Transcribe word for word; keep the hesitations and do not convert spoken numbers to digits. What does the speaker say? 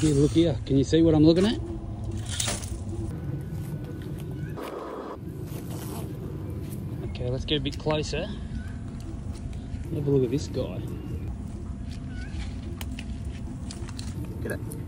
Here, look here. Can you see what I'm looking at? Okay, let's get a bit closer. Have a look at this guy. G'day.